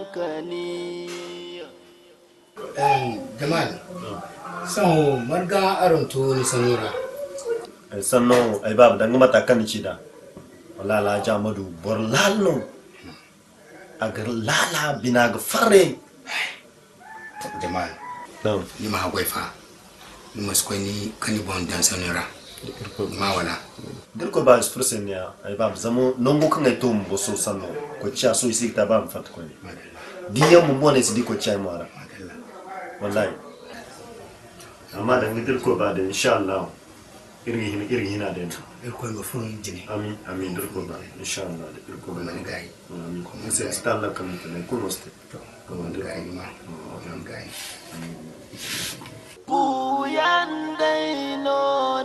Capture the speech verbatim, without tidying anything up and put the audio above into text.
hankali. Eh, Jamal. Sanho marga aron to ni sanura. Sanno ai babu dan mata kan ci da. Wallahi la jamadu bor lalno. Agar lala bina ga fare. Jamal. No. Ni ma hagwai fa. Ni masko ni kani bon dan sanura. Ma wala. Dirko ba express ne ai babu zamo nongo kan ai to mbo so sanno. Ko ci aso isi ta ba mfat ko ni. Diyan mu mo ne si di ko ci ai mara. Wallahi. Amma da ni dirko ba da insha Allah. Irin irin hina da yanzu. Dirko ga furun jini. Amin amin dirko ba insha Allah da dirko ba Mani gai. amin ko sai sta Allah kan ne ko no ste. Ko mani gai ma. Mani gai. Ku yan dai no